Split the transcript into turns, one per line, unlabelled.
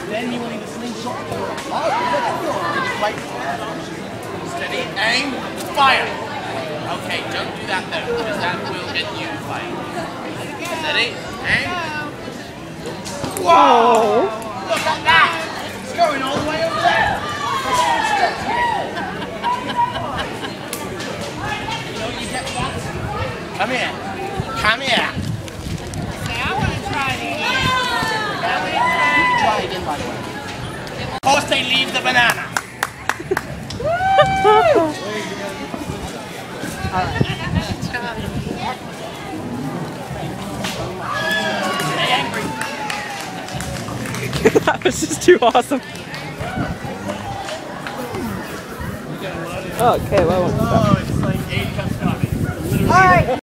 Then you will need a slingshot. Steady, aim, fire. Okay, don't do that though, because that will get you fired. Steady, aim. Whoa! Look at that! It's going all the way over there. You know what you get for that? Come here. Come here.
Say, I want to try it again.
Try again, by the way. Of course they leave the banana. Alright. Stay angry.
That was just too awesome. Okay, well,
oh, it's like 8 cups of coffee.
alright.